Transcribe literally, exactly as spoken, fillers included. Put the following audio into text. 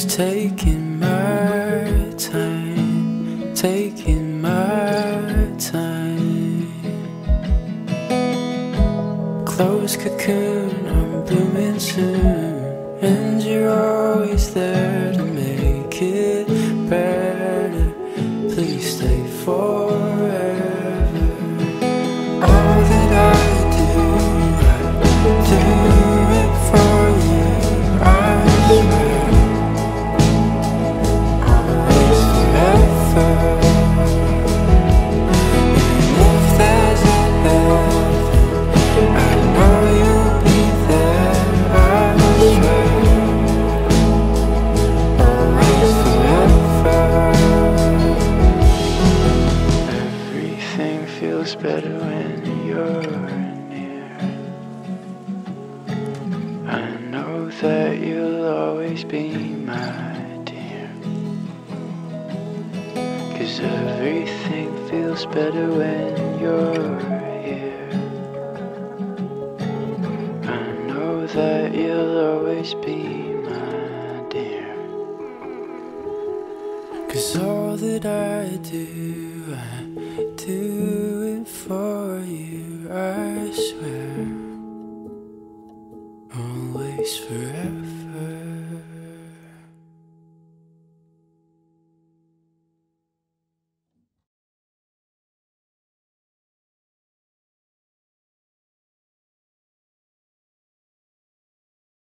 Just taking my time, taking my time. Close cocoon, I'm blooming soon, and you're always there to make it better. Please stay forever. All that I do, I do it for you, I swear. Always forever. And if there's a heaven, I know you'll be there, I swear. Always forever. Everything feels better when you're near. I know that you'll always be my dear, 'cause everything feels better when you're here. I know that you'll always be my dear, 'cause all that I do, I